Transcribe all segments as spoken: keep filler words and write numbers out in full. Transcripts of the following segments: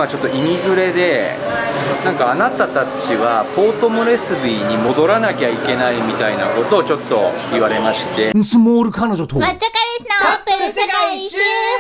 今ちょっとイミグレで、なんかあなたたちはポートモレスビーに戻らなきゃいけないみたいなことをちょっと言われまして、 スモール彼女と抹茶彼氏のカップル世界一周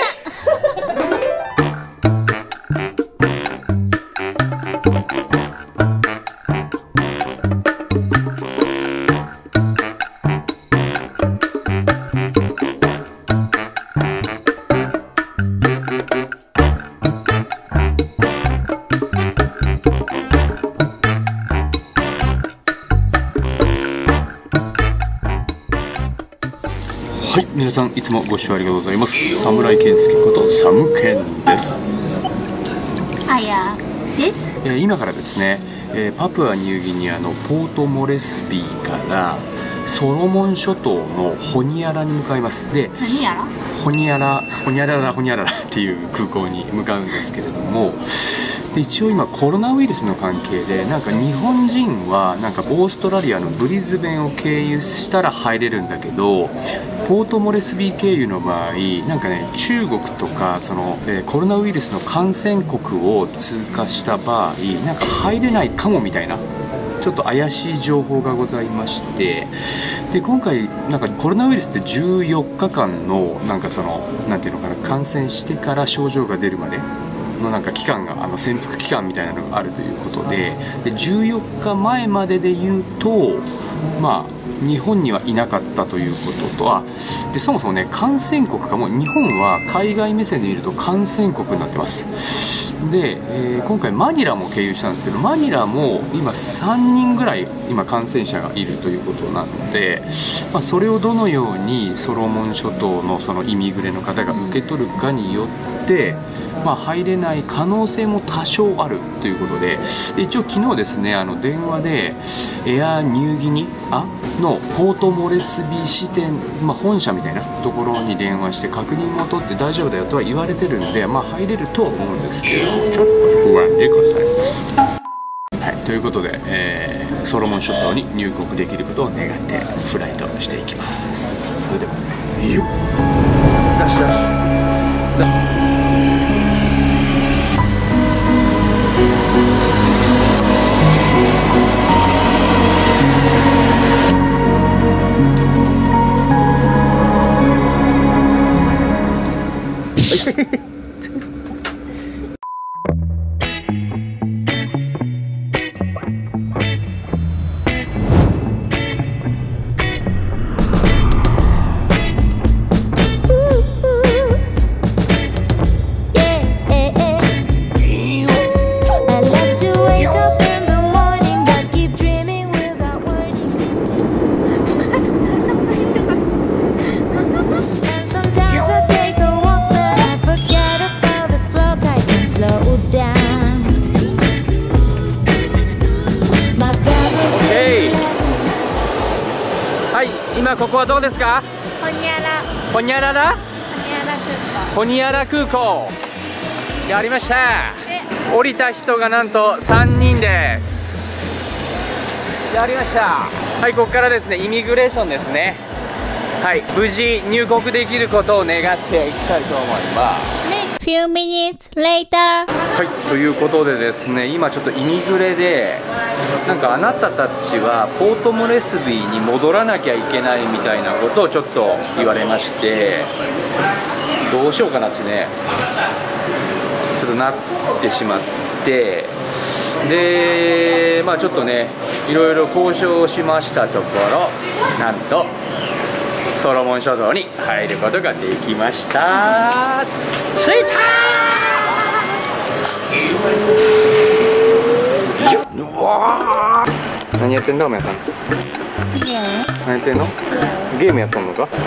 はい、皆さんいつもご視聴ありがとうございます。侍健介ことサムケンです。 あやです。 えー、今からですね、えー、パプアニューギニアのポートモレスビーからソロモン諸島のホニアラに向かいます。で、 何やらホニアラホニアララホニアララっていう空港に向かうんですけれども、で一応今コロナウイルスの関係でなんか日本人はなんかオーストラリアのブリズベンを経由したら入れるんだけど、ポートモレスビー経由の場合なんかね、中国とかその、えー、コロナウイルスの感染国を通過した場合なんか入れないかもみたいなちょっと怪しい情報がございまして、で今回なんかコロナウイルスってじゅうよっかかんのなんかそのなんていうのかな、感染してから症状が出るまでのなんか期間があの潜伏期間みたいなのがあるということで、でじゅうよっかまえまでで言うとまあ日本にはいなかったということとは、でそもそもね感染国かも、日本は海外目線で見ると感染国になってます。で、えー、今回マニラも経由したんですけど、マニラも今さんにんぐらい今感染者がいるということなので、まあ、それをどのようにソロモン諸島のそのイミグレの方が受け取るかによってまあ、入れない可能性も多少あるということで、一応昨日ですね、あの電話でエアニューギニアのポートモレスビー支店、まあ、本社みたいなところに電話して確認を取って大丈夫だよとは言われてるんで、まあ、入れるとは思うんですけど、ちょっと不安でございます。はい、ということで、えー、ソロモン諸島に入国できることを願ってフライトしていきます。それではよっ、ダッシュダッシュダッシュ。はい、今ここはどうですか？ ホニアラホニャララホニアラ空港。 ホニアラ空港やりました。降りた人がなんとさんにんです。やりました。はい、ここからですねイミグレーションですね。はい、無事入国できることを願っていきたいと思います。 Few minutes later。 はい、ということでですね、今ちょっとイミグレでなんかあなたたちはポートモレスビーに戻らなきゃいけないみたいなことをちょっと言われまして、どうしようかなってねちょっとなってしまって、でまあちょっとねいろいろ交渉しましたところ、なんとソロモン諸島に入ることができました。着いたー。うわー、何やってんだお前さん。何やってんの？ゲームやっとんのか？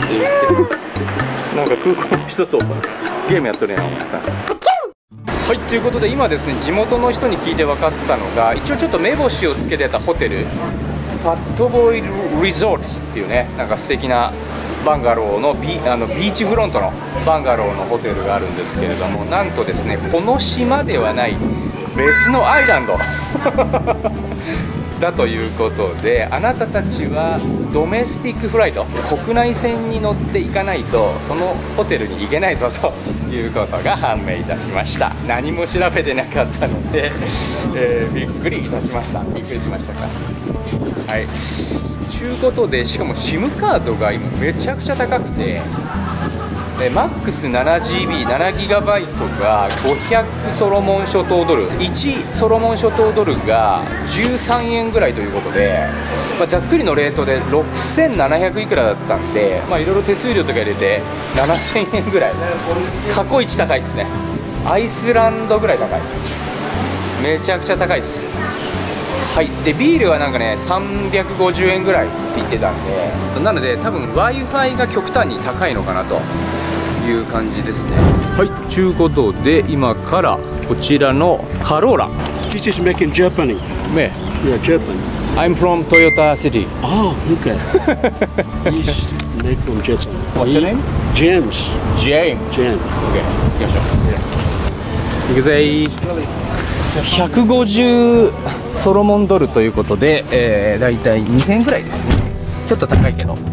なんか空港の人とゲームやっとるやんお前さん。はい、ということで今ですね地元の人に聞いて分かったのが、一応ちょっと目星をつけてたホテル、ファットボーイリゾートっていうね、なんか素敵なバンガローの ビ, あのビーチフロントのバンガローのホテルがあるんですけれども、なんとですねこの島ではない別のアイランドだということで、あなたたちはドメスティックフライト、国内線に乗っていかないとそのホテルに行けないぞということが判明いたしました。何も調べてなかったので、えー、びっくりいたしました。びっくりしましたか。はい、ということで、しかも SIM カードが今めちゃくちゃ高くて、えマックス ななジービー、ななギガバイト がごひゃくソロモン諸島ドル、いちソロモン諸島ドルがじゅうさんえんぐらいということで、まあ、ざっくりのレートでろくせんななひゃくいくらだったんで、まあ、いろいろ手数料とか入れてななせんえんぐらい、過去一高いですね。アイスランドぐらい高い、めちゃくちゃ高いです。はい、でビールはなんかねさんびゃくごじゅうえんぐらいって言ってたんで、なので多分 ワイファイ が極端に高いのかなという感じですね。はい、ということで今からこちらのカローラ。 This is made in Japan. ね、 Yeah, Japan. I'm from Toyota City. Oh, okay. He's made from Japan. What's your name? James. James. James. OK、 行きましょう。行くぜ。ひゃくごじゅうソロモンドルということで、えー、だいたいにせんえんぐらいですね。ちょっと高いけど。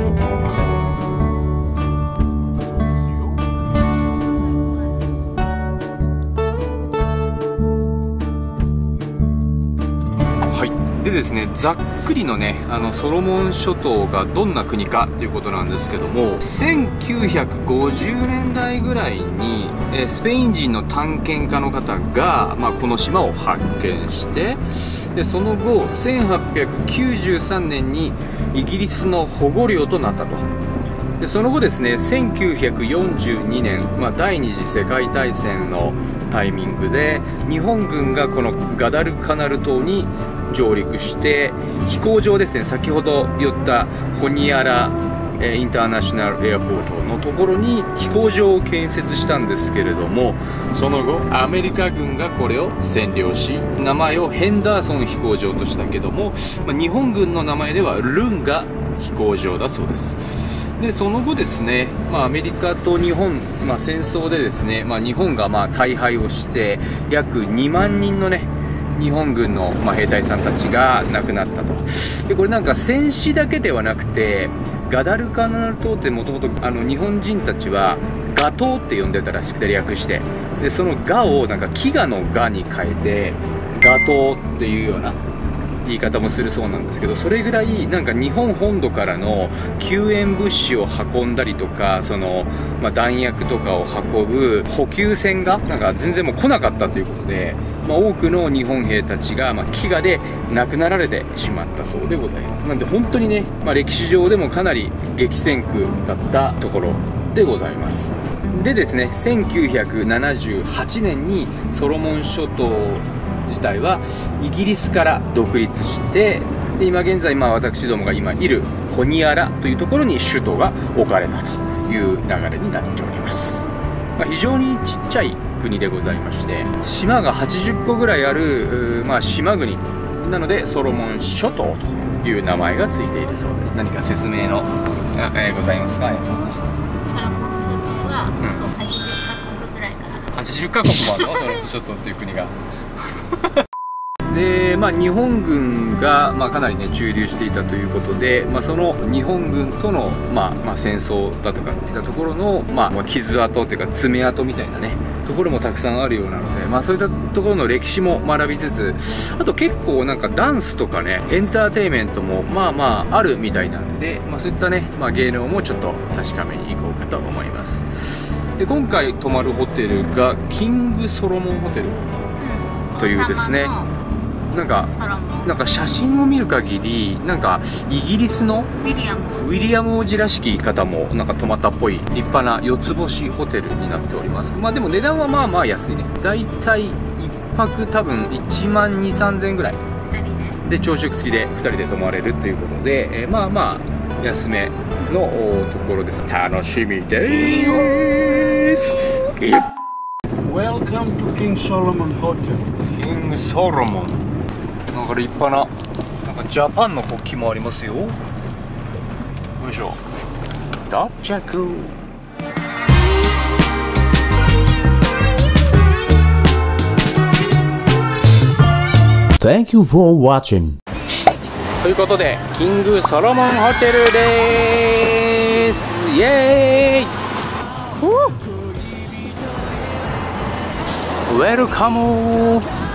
でですね、ざっくりのね、あのソロモン諸島がどんな国かということなんですけども、せんきゅうひゃくごじゅうねんだいぐらいに、えー、スペイン人の探検家の方が、まあ、この島を発見して、でその後せんはっぴゃくきゅうじゅうさんねんにイギリスの保護領となったと。でその後ですね、せんきゅうひゃくよんじゅうにねん、まあ、第二次世界大戦のタイミングで日本軍がこのガダルカナル島に上陸して、飛行場ですね、先ほど言ったホニアラインターナショナルエアポートのところに飛行場を建設したんですけれども、その後アメリカ軍がこれを占領し、名前をヘンダーソン飛行場としたけども、まあ、日本軍の名前ではルンガ飛行場だそうです。でその後ですね、まあ、アメリカと日本、まあ、戦争でですね、まあ、日本がまあ大敗をして約にまんにんのね日本軍のまあ兵隊さんたちが亡くなったと。でこれなんか戦死だけではなくて、ガダルカナル島ってもともと日本人たちはガ島って呼んでたらしくて、略して、でそのガをなんか飢餓のガに変えてガ島っていうような言い方もするそうなんですけど、それぐらいなんか日本本土からの救援物資を運んだりとか、その、まあ、弾薬とかを運ぶ補給船がなんか全然もう来なかったということで、まあ、多くの日本兵たちがまあ飢餓で亡くなられてしまったそうでございます。なんで本当にね、まあ、歴史上でもかなり激戦区だったところでございます。でですね、せんきゅうひゃくななじゅうはちねんにソロモン諸島自体はイギリスから独立して、で今現在、まあ、私どもが今いるホニアラというところに首都が置かれたという流れになっております。まあ、非常にちっちゃい国でございまして、島がはちじゅっこぐらいある、まあ、島国なのでソロモン諸島という名前がついているそうです。何か説明の、えー、ございますか、あやさん。 ソロモン諸島は、うん、そうはちじゅっかこくぐらいからはちじゅっかこくもあるのソロモン諸島っていう国がで、まあ、日本軍が、まあ、かなり、ね、駐留していたということで、まあ、その日本軍との、まあまあ、戦争だとかっていったところの、まあ、傷跡というか爪痕みたいなねところもたくさんあるようなので、まあ、そういったところの歴史も学びつつ、あと結構なんかダンスとかねエンターテインメントもまあまああるみたいなので、まあ、そういったね、まあ、芸能もちょっと確かめに行こうかと思います。で今回泊まるホテルがキングソロモンホテルというですね、なんかなんか写真を見る限りなんかイギリスのウィリアムウィリアム王子らしき方もなんか泊まったっぽい立派なよっつ星ホテルになっております。まあでも値段はまあまあ安いね。だいたいいっぱく多分いちまんにせんさんぜんえんぐらいふたりでで朝食付きでふたりで泊まれるということで、えー、まあまあ安めのところです。楽しみです。 Welcome to King Solomon Hotel. キングソロモン、なんか立派な、なんかジャパンの国旗もありますよ。よいしょ。到着。 Thank you for watching. ということでキングソロモンホテルです。イエーイ。ウェルカム。